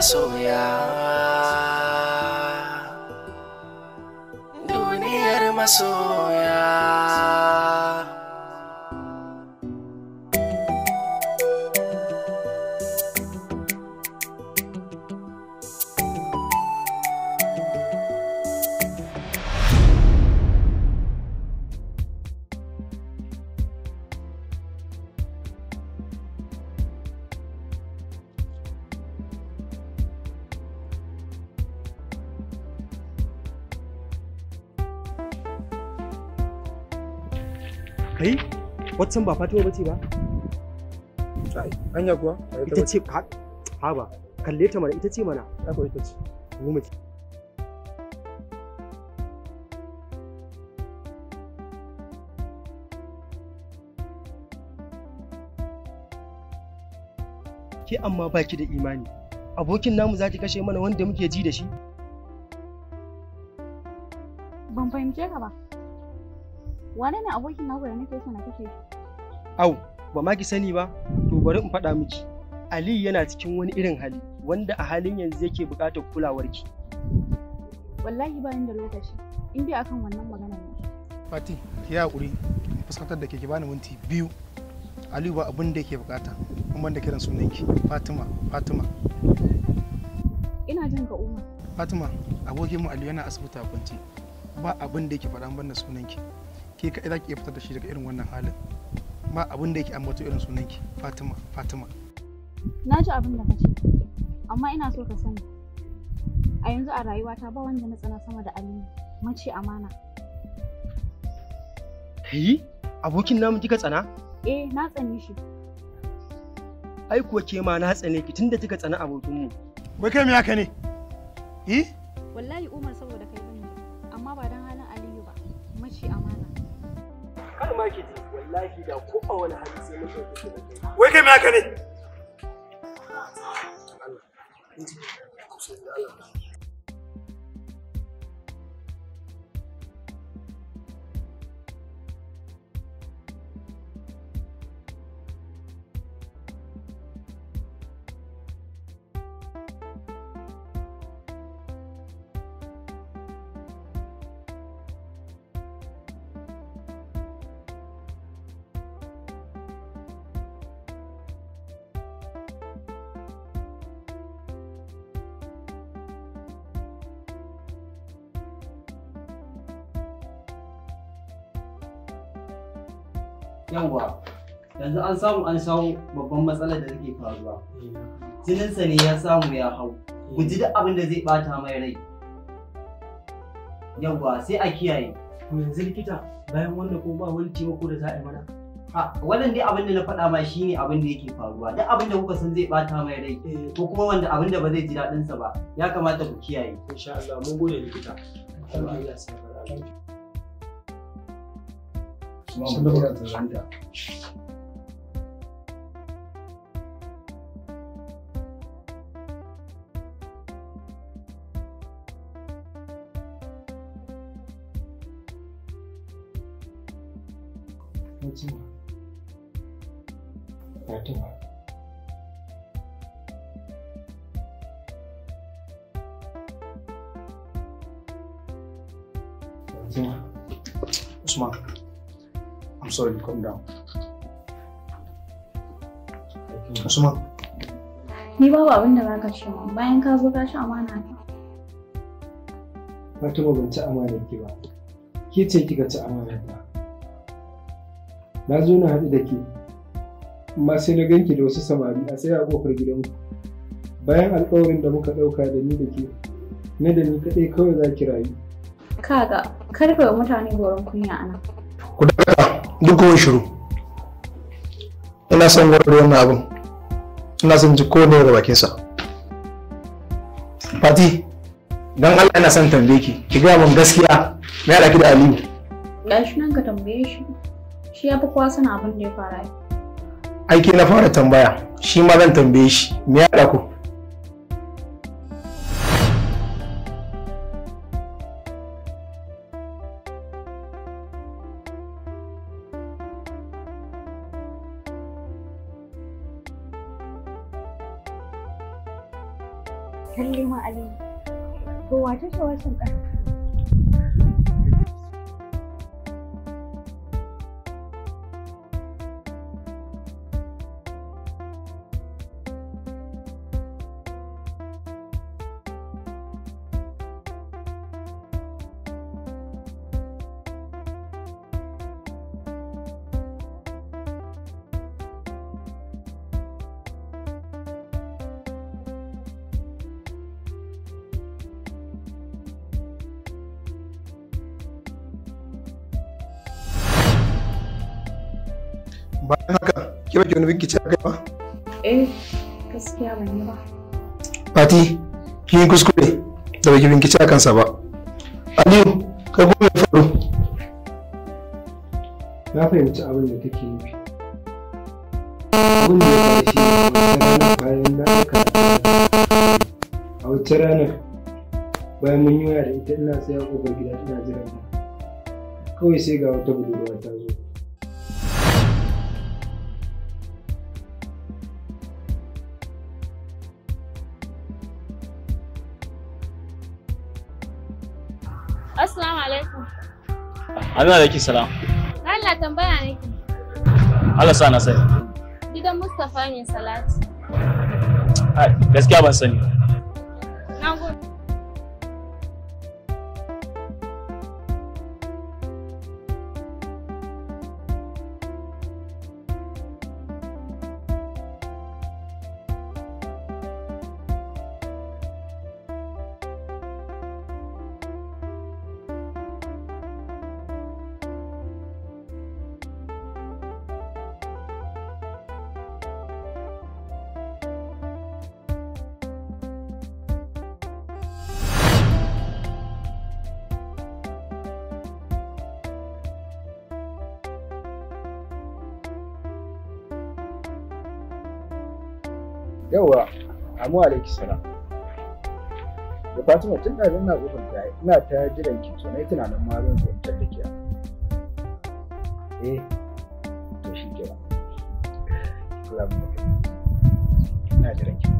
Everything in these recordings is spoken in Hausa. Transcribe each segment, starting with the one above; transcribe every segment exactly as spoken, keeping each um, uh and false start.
masoya, duniyar masoya. Kai, waccan ba Fatima bace ba? Ai, anya kuwa? Ita ce ha, ha ba. Kalle ta mana, ita ce mana. Ako ita ce. Mu mu. Ke amma baki da imani. Abokin namu za ki kashe mana wanda muke ji da shi? Ban fahimce ka ba. Wane ne abokin naku da nake so na kashe shi? Au, ba ma ki sani ba? To bari in faɗa miki. Ali yana cikin wani irin hali wanda a halin yanzu yake buƙatar kulawarki. Wallahi ba ni da lokaci. In dai akan wannan maganar ne. Fati, ki haƙuri. Fuskantar da ke ki bani minti biyu. Aliyu ba abin da yake bukata. In ban da kiran sunanki. Fatima, Fatima. Ina jin ka Umar. Fatima, abokin mu Aliyu yana asibiti a kwance. Ba abin da yake faɗa ban da sunanki. Ke kaɗai za ki iya fitar da shi daga irin wannan halin. Ba abin da yake ambato irin sunanki. Fatima, Fatima. Na ji abin da kace. Amma ina so ka sani. A yanzu a rayuwata ba wanda na tsana sama da Aliyu. Mace amana. Kai, abokin namu kika tsana? Eh, na tsane shi. Ai kuwa ke ma na tsane ki tunda kika tsana abokinmu. Wai kai me haka ne? Eh? Wallahi Umar saboda kai bane. Amma ba dan halin Aliyu ba. Mace amana. Kar ma ki ji wallahi da ko a wani hali sai mun dauke ki da kai. Wai kai me haka ne? Yawwa, yanzu an samu an shawo babban matsalar da take faruwa. Jininsa ne ya samu ya hau. Guji duk abin da zai bata mai rai. Yawwa, sai a kiyaye. To yanzu likita bayan wanda ko ba wani taimako da za a yi mana. A wannan dai abin da na faɗa ma shine abin da yake faruwa. Duk abin da kuka san zai bata mai rai ko kuma wanda abin da ba zai ji daɗin sa ba, ya kamata ku kiyaye. Insha Allah mun gode likita. Allah ya sa ka lafiya. Sun da bukatar zanda. Fatima. Fatima. Fatima. Usman. I'm sorry, calm down. Usman. Ni babu abin da baka ce min bayan ka zo ka ci amana ta. Fatima ban ci amanar ki ba. Ke ce kika ci amanar ta. Na zo na haɗu da ke. Amma sai na ganki da wasu samari a tsaye a ƙofar gidanku. Bayan alƙawarin da muka ɗauka da ni da ke, na da ni kaɗai kawai za ki rayu. Kaga, karfe wa mutane goron kunya a nan. Ku daga duk kowa shiru. Ina son warware wannan abin. Ina son ji kowane daga bakinsa. Fati, don Allah ina son tambaye ki, ki gaya min gaskiya me haɗa ki da Aliyu. Gashi nan ka tambaye shi. Shi ya fi kowa sanin abin da ya fara yi. Aiki na fara tambaya, shi ma zan tambaye shi, me ya haɗa ku? Lalle ma Aliyu. To wace ce wancan ƙar? Bayan haka, ke baki wani bincike a kai ba? Eh, gaskiya ban yi ba. Fati, kin yi kuskure da baki bincike a kansa ba. Aliyu, kai kuma ya faru. Na fahimci abin da take nufi. Abin da ya faru shi ne a wata ranar bayan mun yi waya da ita ina sai a ƙofar gida ina jiran ta. Kawai sai ga wata budurwa ta zo. Assalamu alaikum. Amina alaikum salam. Allah tambaya nake. Allah sa na sani. Gidan Mustapha ne Salati. Gaskiya ban sani. Na gode. Yawwa, amu alaiki salam. Da Fatima tun da ina kofar ta ina ta jiran ki to nayi tunanin ma zan zo in tada ki. Eh, to shi kenan. Kula mu. Ina jiran ki.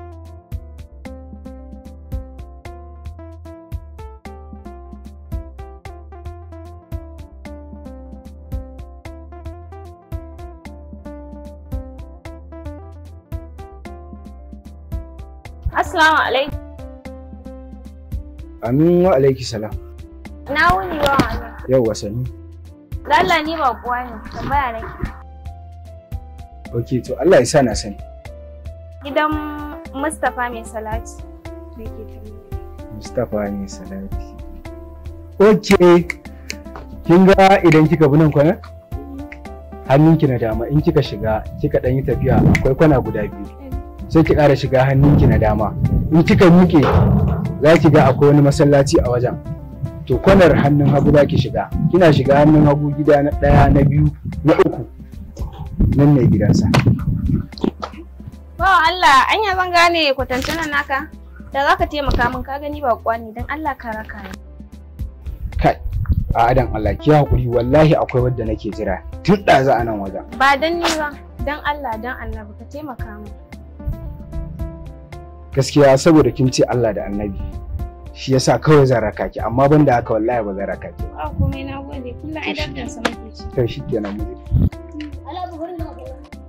Assalamu alaikum. Amin wa alaiki salam. Na wuni wa Allah. Yawwa sani. Lalla ni ba kuwa ne, tambaya nake. Ok, to Allah ya sa na sani. Gidan Mustapha mai Salati. Nake tambaya. Mustapha mai Salati. Ok. Kin ga idan kika bi nan kwana? Hannunki na dama in kika shiga kika dan yi tafiya akwai kwana guda biyu. Sai ki ƙara shiga hannunki na dama. In kika miƙe za ki ga akwai wani masallaci a wajen. To kwanar hannun hagu za ki shiga. Kina shiga hannun hagu gida na ɗaya na biyu na uku. Nan ne gidansa. Bawa Allah, anya zan gane kwatantanan naka? Da za ka taimaka min ka gani ba kuwa ne don Allah ka raka ni. Kai, a adan Allah ki haƙuri wallahi akwai wadda nake jira. Tun ɗaza a nan wajen. Ba don ni ba, don Allah don Annabi ka taimaka min. Gaskiya saboda kin ce Allah da Annabi shi yasa kawai zan raka ki amma banda haka wallahi ba zan raka ki ba komai na gode kullum ai dabdan sa nake ci to shikenan mu Allah bu gurin da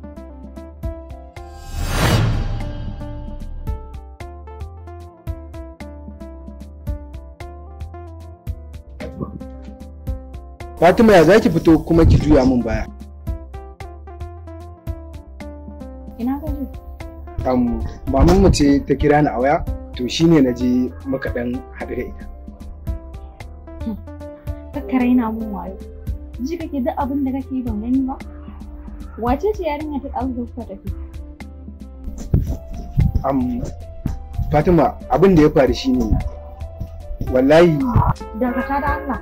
Fatima ya zaki fito kuma ki juya min baya ina gaji um, maman mu ce ta kira ni a waya to shine na je muka dan haɗu da ita. Kakkara yana mun wayo. Ji kake duk abin da kake ban gani ba? Wace ce yarinya ta ɗauka da kuka tafi? Um, Fatima abin da ya faru shine wallahi dakata da Allah.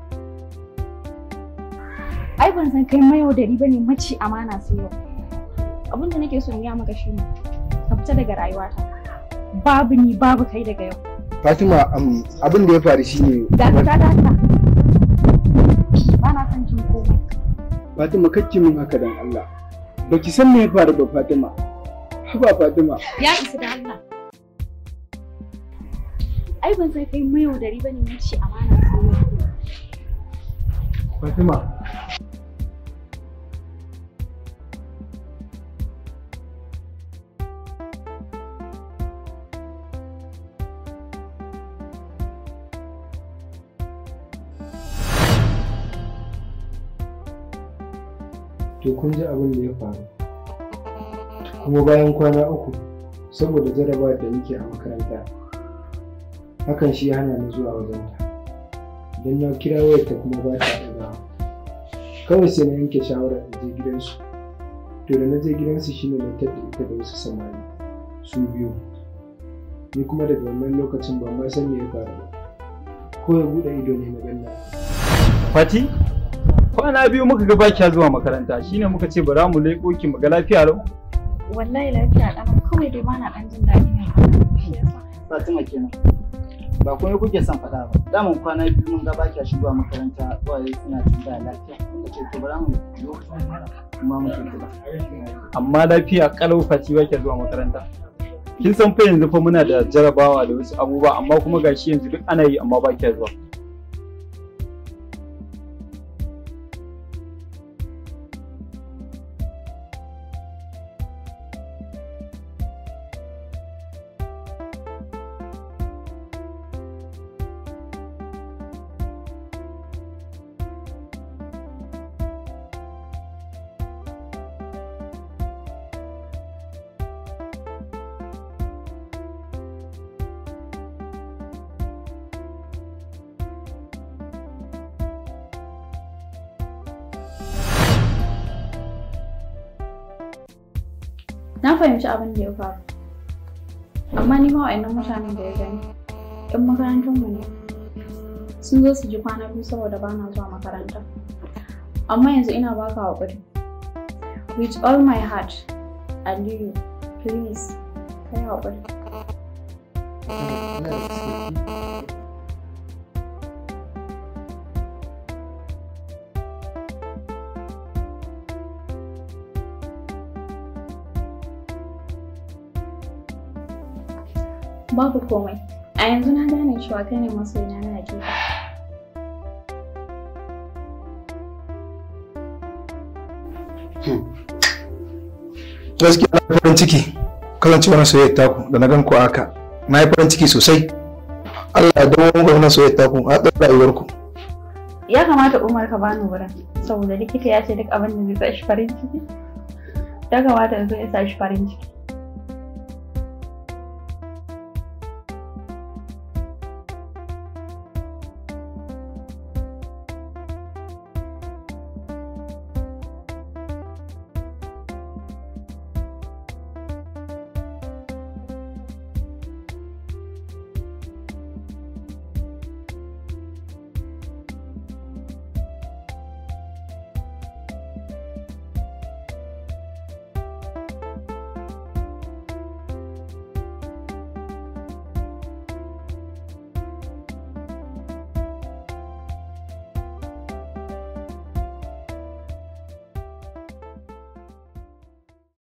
Ai ban san kai mayaudari bane mace amana sai yau. Abin da nake so in gaya maka shine ka fita daga rayuwata. Babu ni babu kai daga yau. Fatima um, abin da ya faru shine dakata da Allah. Ba na san jin komai. Fatima kacce min haka dan Allah. Baki san me ya faru ba Fatima. Haba Fatima. Ya isa da Allah. Ai ban sai kai mai yaudari bane mace amana sai. Fatima. To kun ji abin da ya faru. Kuma bayan kwana uku saboda jarabawar da muke a makaranta. Hakan shi hana ni zuwa wajenta. Idan na kira wayarta kuma ba ta ɗagawa. Kawai sai na yanke shawarar in je gidansu. To da na je gidansu shine na tattara ita da wasu samari su biyu. Ni kuma daga wannan lokacin ba ma san me ya faru ba. Ko ya buɗe ido ne na ganna. Fati? Kwana biyu muka ga baki zuwa makaranta shine muka ce bara mu leƙo ki mu ga lafiya lau. Wallahi lafiya ɗan kawai dai bana ɗan jin daɗi ne. Fatima kenan. Ba kuma kuke son faɗa ba. Daman kwana biyu mun ga baki shigowa makaranta kawai suna tambaya lafiya. Mun ce to bara mu kuma mu tuntuba. Amma lafiya kalau Fati baki zuwa makaranta. Kin san fa yanzu fa muna da jarabawa da wasu abubuwa amma kuma gashi yanzu duk ana yi amma baki zuwa. Na fahimci abin da ya faru. Amma ni ma wa'annan mutanen da ya gani, ‘yan makarantarmu ne. Sun zo su ji kwana biyu saboda ba na zuwa makaranta. Amma yanzu ina baka haƙuri. With all my heart, Aliyu, please, kai haƙuri. Babu komai. A yanzu na gane cewa kai ne masoyina na hakika. Gaskiya na farin ciki kasancewar soyayyar taku da na gan ku haka. Na yi farin ciki sosai. Allah ya dawo muku wannan soyayyar taku a tsawon rayuwarku. Ya kamata Umar ka bani wurin saboda likita ya ce duk abin da zai sa shi farin ciki. Ya kamata in zo ya sa shi farin ciki.